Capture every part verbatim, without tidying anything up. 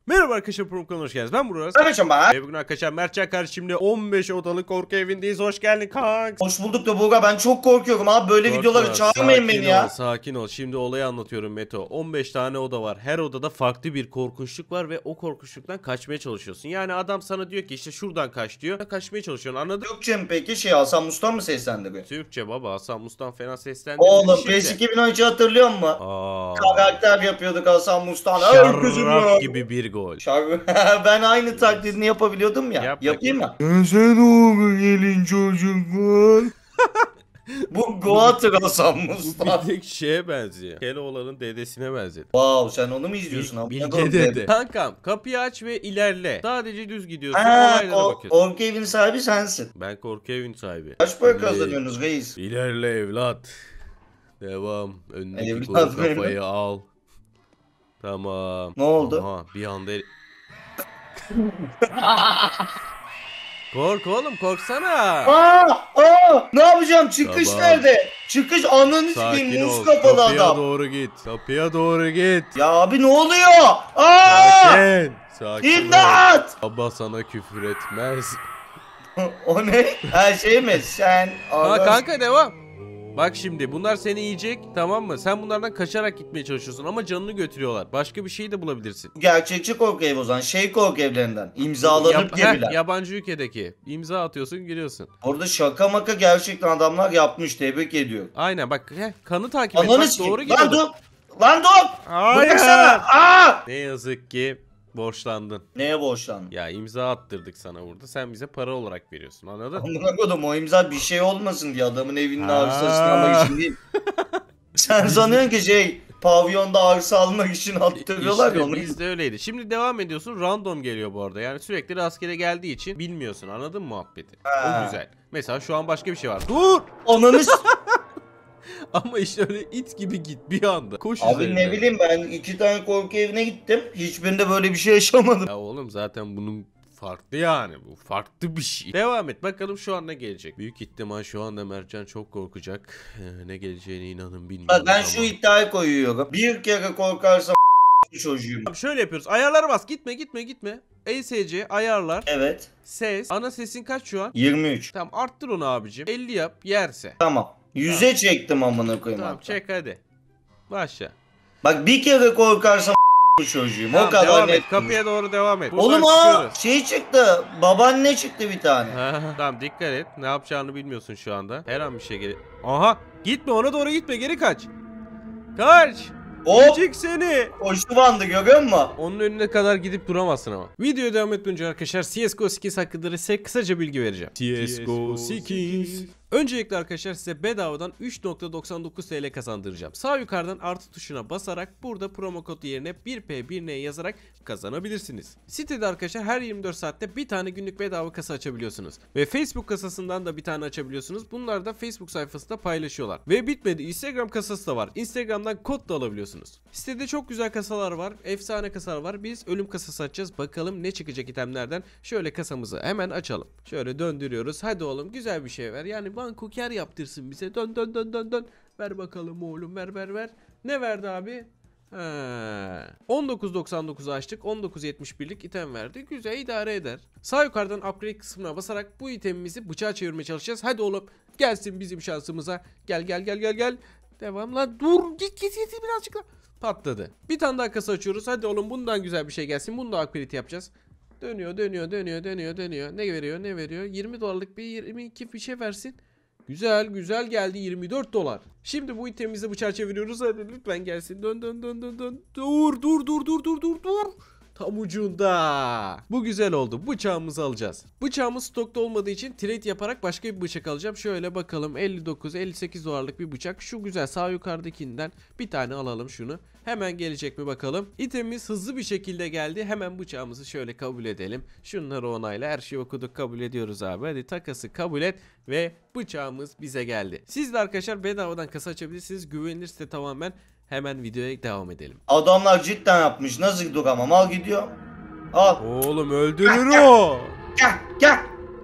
Merhaba arkadaşlar, program kanalına hoş geldiniz. Ben Burak. Kardeşim bak. Ve bugün arkadaşlar Mertcan kardeşimle on beş odalı korku evindeyiz. Hoş geldin kanks. Hoş bulduk da Buğra, ben çok korkuyorum abi, böyle Korkma, videoları çağırmayın sakin beni ol, ya. Sakin ol. Şimdi olayı anlatıyorum Meto. on beş tane oda var. Her odada farklı bir korkunçluk var ve o korkunçluktan kaçmaya çalışıyorsun. Yani adam sana diyor ki işte şuradan kaç diyor. Kaçmaya çalışıyorsun, anladın? Türkçe mi peki, şey Hasan Mustan mı seslendiriyor? Türkçe baba, Hasan Mustan fena seslendirdi. Oğlum PES iki bin on üçü hatırlıyor musun? Aa. Karakter yapıyorduk Hasan Mustan. Şarraf gibi bir gol. Şarraf. Ben aynı taklidini yapabiliyordum ya. Yap Yapayım mı? Sen doğru gelin çocuklar. Bu Goat'ır Hasan Bu Mustan. bir tek şeye benziyor. Keloğlan'ın dedesine benzedi. Wow, sen onu mu izliyorsun abi? Bilge dede. Kankam kapıyı aç ve ilerle. Sadece düz gidiyorsun. Ha, Olaylara o, bakıyorsun. korku evinin sahibi sensin. Ben korku evin sahibi. Kaç para Şimdi kazanıyorsunuz reis? İlerle evlat. Devam. Öndeki Evlat kolu benim. kafayı al. Tamam. Ne oldu? Aha, bir anda el... Kork oğlum, korksana. Aa, aa, ne yapacağım? Çıkış Tamam. nerede? Çıkış ananı sikeyim, Sakin muz ol. kapalı Kapıya adam. doğru git. Kapıya doğru git. Ya abi ne oluyor? Aa! Sakin. Sakin ol. İmdat! Baba sana küfür etmez. O ne? Her şey mi? Sen Ha Aga- kanka devam. Bak şimdi bunlar seni yiyecek, tamam mı? Sen bunlardan kaçarak gitmeye çalışıyorsun ama canını götürüyorlar. Başka bir şey de bulabilirsin. Gerçekçi korku evi o zaman. Şey korku evlerinden. İmzalanıp Yap- gemiler. heh, yabancı ülkedeki. İmza atıyorsun, giriyorsun. Orada şaka maka gerçekten adamlar yapmış. Tebrik ediyor. Aynen bak, heh, kanı takip et. Ananı Bak, sikeyim. doğru Lan gidiyordun. dur! Lan dur! Hayır. Bıraksana! Aa! Ne yazık ki borçlandın. Neye borçlandın? Ya imza attırdık sana burada. Sen bize para olarak veriyorsun, anladın? Amına koydum, o imza bir şey olmasın diye, adamın evinin Aa. arsasını almak için değil. Sen sanıyorsun ki şey pavyonda arsa almak için attırıyorlar İşte ya onu. bizde öyleydi. Şimdi devam ediyorsun. Random geliyor bu arada. Yani sürekli rastgele geldiği için bilmiyorsun. Anladın mı muhabbeti? Ha. O güzel. Mesela şu an başka bir şey var. Dur! Ananı s- Ama işte öyle it gibi git bir anda. Koş Abi üzerine. ne bileyim, ben iki tane korku evine gittim. Hiçbirinde böyle bir şey yaşamadım. Ya oğlum zaten bunun farklı yani. Bu farklı bir şey. Devam et. Bakalım şu an ne gelecek. Büyük ihtimal şu anda Mertcan çok korkacak. Ee, ne geleceğine inanın bilmiyorum. Bak ben ama. şu iddiayı koyuyorum. Bir kere korkarsam çocuğum. Abi şöyle yapıyoruz. Ayarlara bas. Gitme gitme gitme. E S C ayarlar. Evet. Ses. Ana sesin kaç şu an? yirmi üç. Tamam arttır onu abicim. elli yap. Yerse. Tamam. yüze çektim amına koyayım. Tamam hatta. çek hadi. Başla. Bak bir kere korkarsam çocuğum. Tamam, o kadar devam net. et. Kapıya doğru devam et. Buradan Oğlum aa çıkıyoruz. şey çıktı. Babaanne çıktı bir tane. Ha, tamam dikkat et. Ne yapacağını bilmiyorsun şu anda. Her an bir şey gelir. Aha! Gitme, ona doğru gitme. Geri kaç. Kaç! Hop! Yiyecek seni. Koştu bandı, görüyor musun? Onun önüne kadar gidip duramazsın ama. Videoya devam etmeden önce arkadaşlar C S G O skins hakkında size kısaca bilgi vereceğim. C S G O skins. Öncelikle arkadaşlar size bedavadan üç nokta doksan dokuz T L kazandıracağım. Sağ yukarıdan artı tuşuna basarak burada promo kodu yerine bir P bir N yazarak kazanabilirsiniz. Sitede arkadaşlar her yirmi dört saatte bir tane günlük bedava kasa açabiliyorsunuz. Ve Facebook kasasından da bir tane açabiliyorsunuz. Bunlar da Facebook sayfasında paylaşıyorlar. Ve bitmedi, Instagram kasası da var. Instagram'dan kod da alabiliyorsunuz. Sitede çok güzel kasalar var. Efsane kasalar var. Biz ölüm kasası açacağız. Bakalım ne çıkacak itemlerden. Şöyle kasamızı hemen açalım. Şöyle döndürüyoruz. Hadi oğlum güzel bir şey ver. Yani banko kar yaptırsın bize. Dön dön dön dön dön. Ver bakalım oğlum, ver ver ver. Ne verdi abi? He. on dokuz doksan dokuzu açtık. on dokuz yetmiş birlik item verdi. Güzel, idare eder. Sağ yukarıdan upgrade kısmına basarak bu itemimizi bıçağa çevirmeye çalışacağız. Hadi oğlum gelsin bizim şansımıza. Gel gel gel gel gel. Devam lan. Dur git git git birazcık daha. Patladı. Bir tane daha kasa açıyoruz. Hadi oğlum bundan güzel bir şey gelsin. Bunu da upgrade yapacağız. Dönüyor dönüyor dönüyor dönüyor dönüyor. Ne veriyor ne veriyor? yirmi dolarlık bir yirmi iki bir şey versin. Güzel güzel geldi, yirmi dört dolar. Şimdi bu itemimizi bıçağa çeviriyoruz. Hadi lütfen gelsin. Dön dön dön dön dön. Dur dur dur dur dur dur dur. Tam ucunda. Bu güzel oldu. Bıçağımızı alacağız. Bıçağımız stokta olmadığı için trade yaparak başka bir bıçak alacağım. Şöyle bakalım, elli dokuz elli sekiz dolarlık bir bıçak. Şu güzel sağ yukarıdakinden bir tane alalım şunu. Hemen gelecek mi bakalım. İtemimiz hızlı bir şekilde geldi. Hemen bıçağımızı şöyle kabul edelim. Şunları onayla. Her şeyi okuduk, kabul ediyoruz abi. Hadi takası kabul et ve bıçağımız bize geldi. Siz de arkadaşlar bedavadan kasa açabilirsiniz. Güvenilir site tamamen. Hemen videoya devam edelim. Adamlar cidden yapmış. Nasıl duramam? Al gidiyor. Al. Oğlum öldürür o. Gel gel.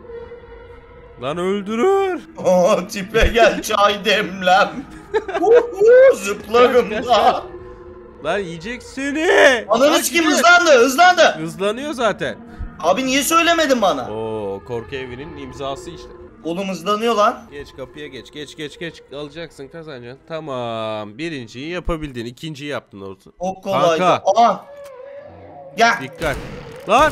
Lan öldürür. Oo, tipe gel, çay demlem. Uhu, zıplarım Kaç, kaç, da. Lan yiyecek seni. Ananı sikeyim, hızlandı hızlandı. Hızlanıyor zaten. Abi niye söylemedin bana? Oo, korku evinin imzası işte. Oğlum hızlanıyor lan. Geç kapıya geç. Geç geç geç. Alacaksın, kazanacaksın. Tamam. Birinciyi yapabildin. İkinciyi yaptın olsun. Çok kolaydı. Kanka. Aha. Gel. Dikkat. Lan.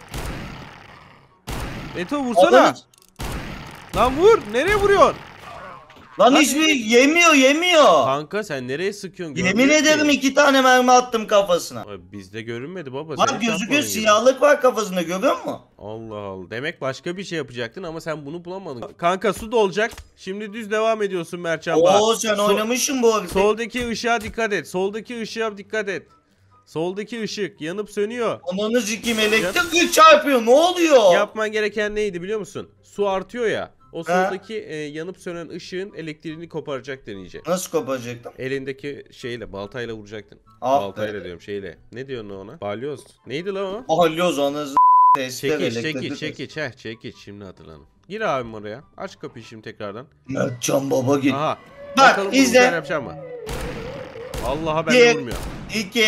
Meto vursana. Adamı- Lan vur. Nereye vuruyorsun? Lan Lan hiçbir yemiyor yemiyor. Kanka sen nereye sıkıyorsun? Yemin Görmüyor ki. ederim iki tane mermi attım kafasına. Abi bizde görünmedi baba. Bak senin gözüküyor, şapkanın gibi. siyahlık var kafasında, görüyor musun? Allah Allah. Demek başka bir şey yapacaktın ama sen bunu bulamadın. Kanka su dolacak. Şimdi düz devam ediyorsun Mertcan Bağ. Oo sen So- oynamışsın bu arada. Soldaki ışığa dikkat et. Soldaki ışığa dikkat et. Soldaki ışık yanıp sönüyor. Ananı sikeyim, elektrik çarpıyor, ne oluyor? Yapman gereken neydi biliyor musun? Su artıyor ya. O He. soldaki e, yanıp sönen ışığın elektriğini koparacaktın iyice. Nasıl koparacaktım? Elindeki şeyle, baltayla vuracaktın. Ah Baltayla be. diyorum, şeyle. Ne diyorsun ona? Balyoz. Neydi lan o? Balyoz anasını testere, Çekiç, elektrik. çekiç, çekiç. Heh, çekiç. Şimdi hatırladım. Gir abim oraya. Aç kapıyı şimdi tekrardan. Mertcan baba git. Aha. Bak, Bakalım izle. bunu ben yapacağım mı? Allah'a ben Bir. de vurmuyor. İki.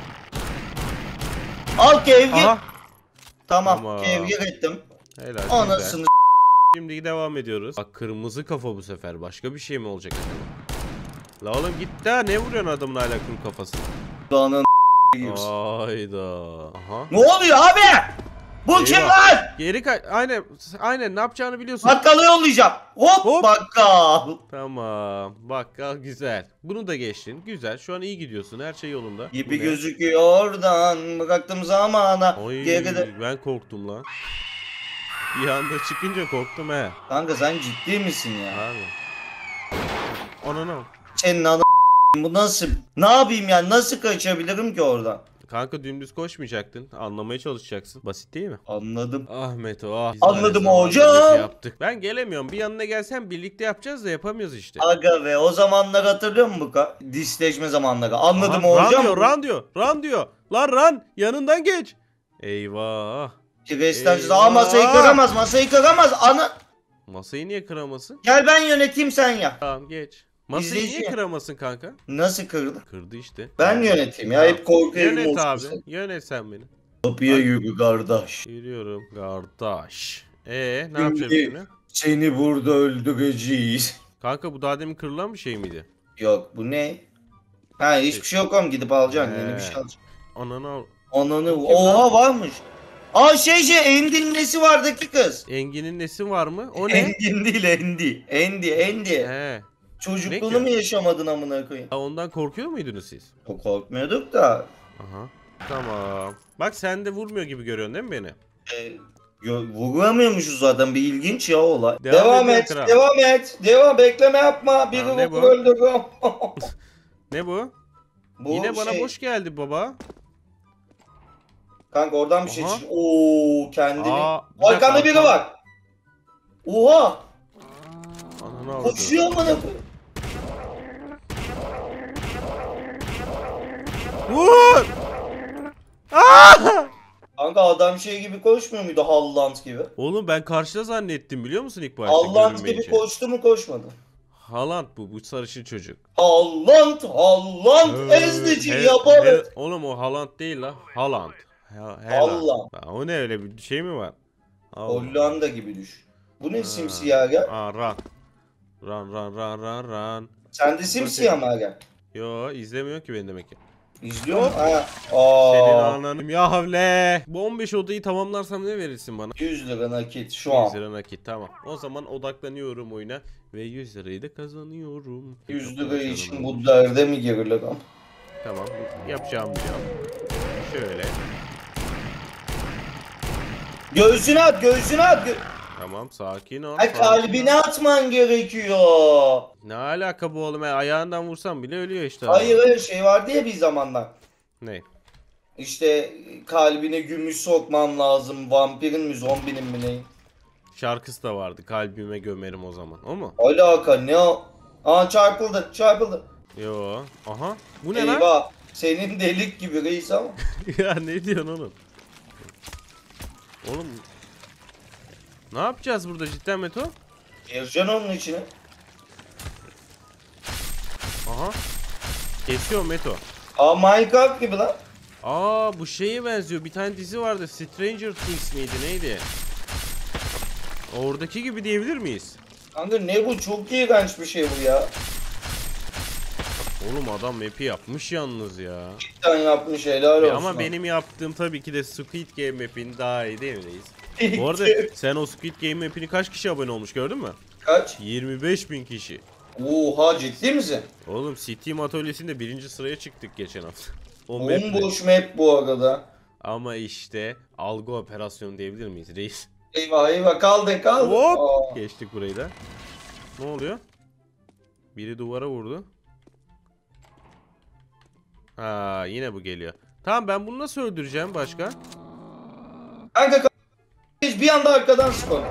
Al kevgir. Aha. Tamam, Tamam. kevgir ettim. Helal. Güzel. Anasını Şimdi devam ediyoruz. Bak kırmızı kafa bu sefer. Başka bir şey mi olacak acaba? La oğlum git daha ne vuruyorsun adamın hala kum kafasına? s*****'ın Hayda. Aha. Ne oluyor abi? Bu kim Eyvah. lan? Geri kay. Aynen. Aynen ne yapacağını biliyorsun. Bakkala yollayacağım. Hop, Hop. bakkal. Tamam. Bakkal güzel. Bunu da geçtin. Güzel. Şu an iyi gidiyorsun. Her şey yolunda. Gibi Bu ne? gözüküyor oradan. Bıraktım zamana. Oy, Geride. ben korktum lan. Bir anda çıkınca korktum he. Kanka sen ciddi misin ya? Abi. Ananı. Senin ana bu nasıl? Ne yapayım yani? Nasıl kaçabilirim ki oradan? Kanka dümdüz koşmayacaktın. Anlamaya çalışacaksın. Basit değil mi? Anladım. Ahmet o. Ah. Biz Anladım var ya hocam. zamanında yaptık. Ben gelemiyorum. Bir yanına gelsen birlikte yapacağız da yapamıyoruz işte. Aga ve o zamanlar hatırlıyor musun bu ka? Disleşme zamanları. Anladım Aha, hocam. Run diyor, run diyor, run diyor. Lan run, yanından geç. Eyvah. Restart. Aa masayı kıramaz, masayı kıramaz. Ana. Masayı niye kıramasın? Gel ben yöneteyim sen ya. Tamam geç. Masayı İzleyici. niye kıramasın kanka? Nasıl kırdı? Kırdı işte. Ben yöneteyim ya. Hep korku evim Yönet abi. olsun. Yönet sen beni. Kapıya yürü kardeş. Yürüyorum kardeş. Ee ne Şimdi- yapacağım şimdi? Seni burada öldüreceğiz. Kanka bu daha demin kırılan bir şey miydi? Yok bu ne? Ha hiçbir şey yok oğlum, gidip alacaksın. Yeni bir He. şey alacaksın. Ananı al. Ananı. Oha varmış. Aa şey şey Endi'nin nesi vardaki kız. Engin'in nesi var mı? O ne? Engin değil Endi. Endi Endi. He. Çocukluğunu Ne mu ki? yaşamadın amına koyayım? Ha, ondan korkuyor muydunuz siz? Çok korkmuyorduk da. Aha. Tamam. Bak sen de vurmuyor gibi görüyorsun değil mi beni? E, gö- vuramıyormuşuz zaten, bir ilginç ya olay. Devam Devam, edelim et, kral. devam et, devam, bekleme yapma. Biri Tamam, ne vurup bu? öldürüyorum. Ne bu? Bu Yine bana şey- boş geldi baba. Kanka oradan bir şey Aha. çık. Oo kendini. Aa, bir dakika, Arkanda biri arkam- var. Oha! Ananı avradım. Koşuyor amına koyayım. Vur! Aa! Kanka adam şey gibi koşmuyor muydu? Halland gibi. Oğlum ben karşıda zannettim biliyor musun ilk başta Halland gibi görünmeyince. koştu mu koşmadı? Haaland bu, bu sarışın çocuk. Halland, Halland, ezdici He- yaparız. he- Oğlum o Haaland değil la. Haaland. He- Haaland. Allah. Ha, o ne öyle bir şey mi var? Allah. Hollanda gibi düş. Bu ne Ha. simsiyah ya? Aa run. Run run run run run. Sen de simsiyah mı aga? Yo izlemiyor ki beni demek ki. İzliyor musun? Ha. Senin Aa. ananım ya havle. Bu on beş odayı tamamlarsam ne verirsin bana? yüz lira nakit şu yüz an. lira nakit tamam. O zaman odaklanıyorum oyuna ve yüz lirayı da kazanıyorum. yüz lira için bu derde mi girilir ama? Tamam yapacağım diyorum. Şöyle. Göğsüne at, göğsüne at. Gö Tamam sakin ol. Ay sakin kalbine ol. atman gerekiyor. Ne alaka bu oğlum? Ya, ayağından vursam bile ölüyor işte. Hayır hayır şey vardı ya bir zamanlar. Ne? İşte kalbine gümüş sokman lazım. Vampirin mi zombinin mi ne? Şarkısı da vardı. Kalbime gömerim o zaman. O mu? Alaka ne o? Aa çarpıldı çarpıldı. Yo. Aha. Bu ne lan? Eyvah. Senin delik gibi reis ama. Ya ne diyorsun oğlum? Oğlum. Ne yapacağız burada cidden Meto? Gireceksin onun içine. Aha. Kesiyor Meto. Aa Minecraft gibi lan. Aa bu şeye benziyor. Bir tane dizi vardı. Stranger Things miydi neydi? Oradaki gibi diyebilir miyiz? Kanka ne bu? Çok iğrenç bir şey bu ya. Oğlum adam map'i yapmış yalnız ya. Bir tane yapmış helal olsun. Ama benim yaptığım tabii ki de Squid Game map'in daha iyi değil mi reis? Bu arada sen o Squid Game map'ini kaç kişi abone olmuş gördün mü? Kaç? yirmi beş bin kişi. Oha ciddi misin? Oğlum Steam atölyesinde birinci sıraya çıktık geçen hafta. O map'le. Bomboş map bu arada. Ama işte algı operasyonu diyebilir miyiz reis? Eyvah eyvah kaldın kaldın. Hop! Aa. Geçtik burayı da. Ne oluyor? Biri duvara vurdu. Ha yine bu geliyor. Tamam ben bunu nasıl öldüreceğim başka? Kanka geç bir anda arkadan skor.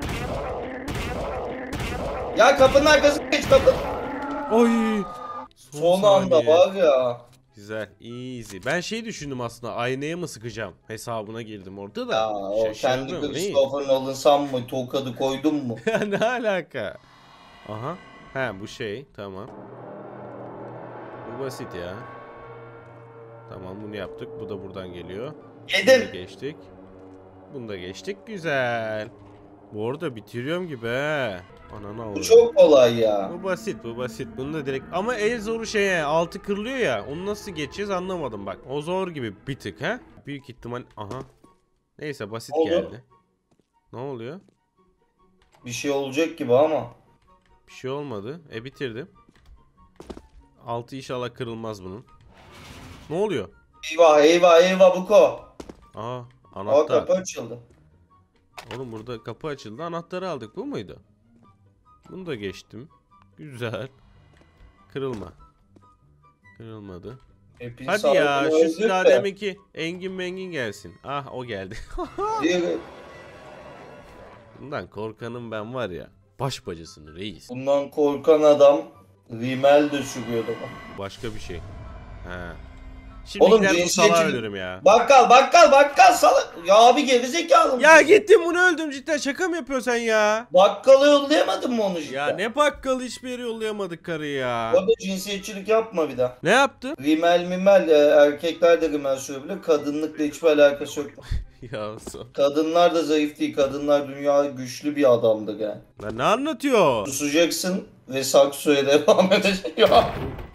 Ya kapının arkasına geç kapı. Oy! Son anda saniye. var ya. Güzel, easy. Ben şey düşündüm aslında, aynaya mı sıkacağım? Hesabına girdim orada da. Ya o kendi Şaşırdım, değil? Christopher Nolan san mı? Tokadı koydun mu? Ya ne alaka? Aha. He bu şey, tamam. Bu basit ya. Tamam bunu yaptık. Bu da buradan geliyor. Bunu da Yedin. geçtik. Bunu da geçtik. Güzel. Bu arada bitiriyorum gibi he. Anana Bu oluyor. çok kolay ya. Bu basit, bu basit. Bunu da direkt ama en zoru şeye altı kırılıyor ya. Onu nasıl geçeceğiz anlamadım bak. O zor gibi bir tık ha. Büyük ihtimal aha. Neyse basit Oldu. geldi. Ne oluyor? Bir şey olacak gibi ama. Bir şey olmadı. E bitirdim. Altı inşallah kırılmaz bunun. Ne oluyor? Eyvah eyvah eyvah Buko. Aa Aa anahtar. kapı açıldı. Oğlum burada kapı açıldı. Anahtarı aldık. Bu muydu? Bunu da geçtim. Güzel. Kırılma. Kırılmadı. Hepin Hadi sağlığını ya şu öldük silah de. demek ki Engin Mengin gelsin. Ah o geldi. Diğeri- Bundan korkanım ben var ya. Baş bacısını reis. Bundan korkan adam rimel de sürüyordu. Başka bir şey. He. Şimdi Oğlum, gider bu salağı cinsiyetçilik- ölürüm ya. Bakkal bakkal bakkal salak. Ya abi gerizekalı Ya mısın? gittim bunu öldüm cidden şaka mı yapıyorsun sen ya? Bakkala yollayamadın mı onu cidden? Ya ne bakkal hiçbir yere yollayamadık karıyı ya. Orada cinsiyetçilik yapma bir daha. Ne yaptı? Rimel mimel e, erkekler de rimel sürebilir. Kadınlıkla hiçbir alakası yok. Ya son. Kadınlar da zayıf değil. Kadınlar dünya güçlü bir adamdır yani. Lan ne anlatıyor? Susacaksın ve saksoya devam edeceksin. Ya.